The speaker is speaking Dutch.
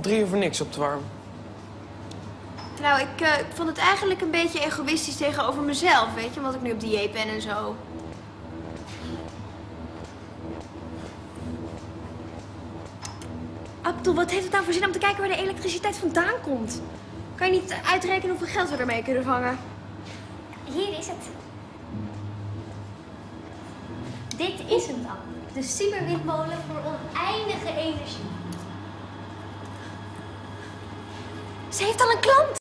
3 uur voor niks op te warmen. Nou, ik vond het eigenlijk een beetje egoïstisch tegenover mezelf, weet je, omdat ik nu op dieet ben en zo. Abdul, wat heeft het nou voor zin om te kijken waar de elektriciteit vandaan komt? Kan je niet uitrekenen hoeveel geld we ermee kunnen vangen? Hier is het. Dit is hem dan. De superwindmolen voor oneindige energie. Ze heeft al een klant!